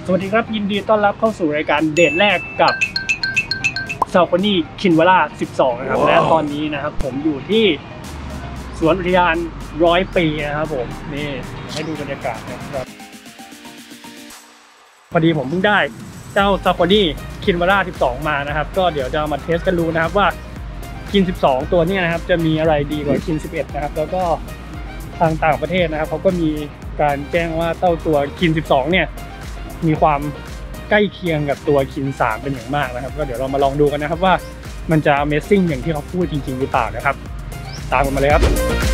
สวัสดีครับยินดีต้อนรับเข้าสู่รายการเดทแรกกับซาฟารีคินวาร่า12นะครับ และตอนนี้นะครับผมอยู่ที่สวนอุทยาน100 ปีนะครับผมนี่ให้ดูบรรยากาศนะครับพอดีผมเพิ่งได้เจ้าซาฟารีคินวาร่า12มานะครับก็เดี๋ยวจะมาเทสกันดูนะครับว่าคิน12ตัวนี้นะครับจะมีอะไรดีกว่าคิน11นะครับแล้วก็ทางต่างประเทศนะครับเขาก็มีการแจ้งว่าเจ้าตัวคิน12เนี่ยมีความใกล้เคียงกับตัวคิน3เป็นอย่างมากนะครับก็เดี๋ยวเรามาลองดูกันนะครับว่ามันจะ Amazing อย่างที่เขาพูดจริงๆหรือเปล่านะครับตามกันมาเลยครับ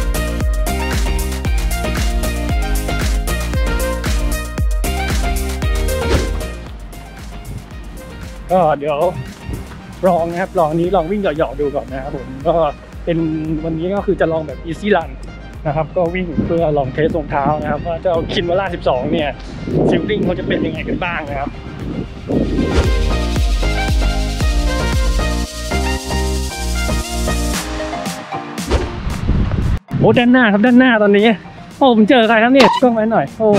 ก็เดี๋ยวลองนะครับลองวิ่งเหยาะๆดูก่อนนะครับผมก็เป็นวันนี้ก็คือจะลองแบบ Easy Run นะครับก็วิ่งเพื่อลองเทสรองเท้านะครับว่าเจ้าคินวาร่า12เนี่ยฟิลลิ่งเขาจะเป็นยังไงกันบ้างนะครับโอ้ด้านหน้าครับด้านหน้าตอนนี้โอ้ผมเจอใครครับเนี่ยกล้องไว้หน่อยโอ้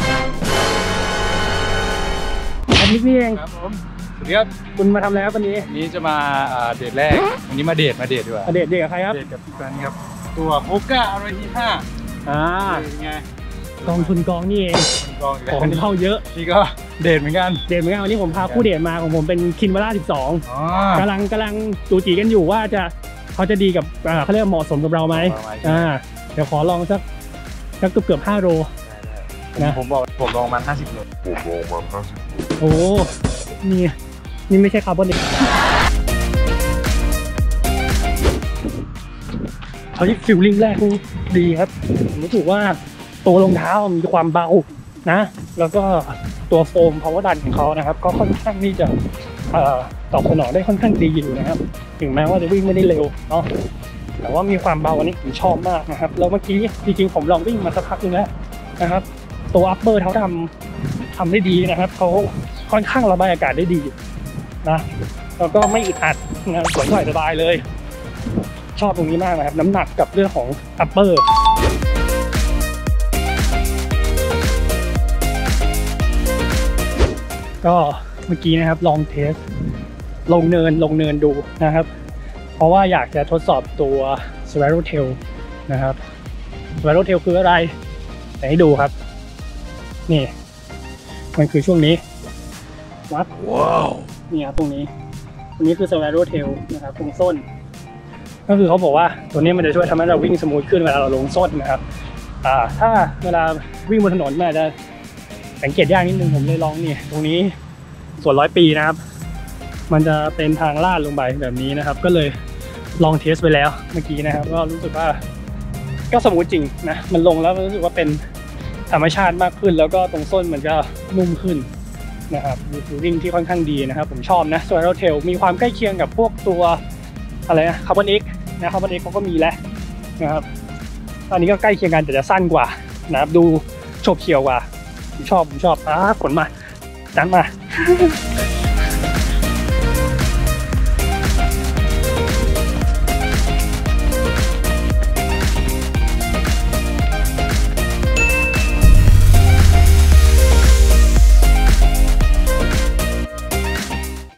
อันนี้พี่เองครับผมสวัสดีครับคุณมาทำอะไรครับวันนี้นี้จะมาเดทแรกวันนี้มาเดทดีกว่าเดทกับใครครับเดทกับพี่แฟนครับตัวโฮก้าอะไรที่5เป็นไงกองทุนกองนี่เองของเข้าเยอะนี่ก็เดทเหมือนกันวันนี้ผมพาคู่เดทมาของผมเป็นคินวาร่า12กำลังจูจีกันอยู่ว่าเขาจะดีกับเขาเรียกเหมาะสมกับเราไหมเดี๋ยวขอลองสักเกือบ5 โลนะผมลองมัน50 โลโอ้นี่ไม่ใช่คาร์บอนเขาที่ฟิลลิ่งแรกดีครับผมรู้สึกว่าตัวรองเท้ามีความเบานะแล้วก็ตัวโฟม power run ของเขานะครับก็ค่อนข้างที่จะตอบสนองได้ค่อนข้างดีอยู่นะครับถึงแม้ว่าจะวิ่งไม่ได้เร็วเนาะแต่ว่ามีความเบาอันนี้ผมชอบมากนะครับแล้วเมื่อกี้จริงๆผมลองวิ่งมาสักพักนึงแล้วนะครับตัว upper เขาทำได้ดีนะครับเขาค่อนข้างระบายอากาศได้ดีนะแล้วก็ไม่อึดอัดนะสวยสบายเลยชอบตรงนี้มากนะครับน้ำหนักกับเรื่องของ upper ก็เมื่อกี้นะครับลองเทสลงเนินดูนะครับเพราะว่าอยากจะทดสอบตัว Swallowtail นะครับ Swallowtail คืออะไรให้ดูครับนี่มันคือช่วงนี้วัดว้าวนี่ครับตรงนี้คือ Swallowtail นะครับตรงส้นก็คือเขาบอกว่าตัวนี้มันจะช่วยทำให้เราวิ่งสมูทขึ้นเวลาเราลงส้นนะครับถ้าเวลาวิ่งบนถนนมันอาจจะสังเกตยากนิดนึงผมเลยลองนี่ตรงนี้ส่วน100 ปีนะครับมันจะเป็นทางลาดลงไปแบบนี้นะครับก็เลยลองเทสไปแล้วเมื่อกี้นะครับก็รู้สึกว่าก็สมูทจริงนะมันลงแล้วรู้สึกว่าเป็นธรรมชาติมากขึ้นแล้วก็ตรงส้นมันก็นุ่มขึ้นนะครับมีฟิลลิ่งที่ค่อนข้างดีนะครับผมชอบนะ Swallowtail มีความใกล้เคียงกับพวกตัวอะไรนะคาร์บอนเอ็กนะคาร์บอนเอ็กเขาก็มีแล้วนะครับอันนี้ก็ใกล้เคียงกันแต่จะสั้นกว่านะครับดูโฉบเฉี่ยวกว่าผมชอบฝนมาดันมา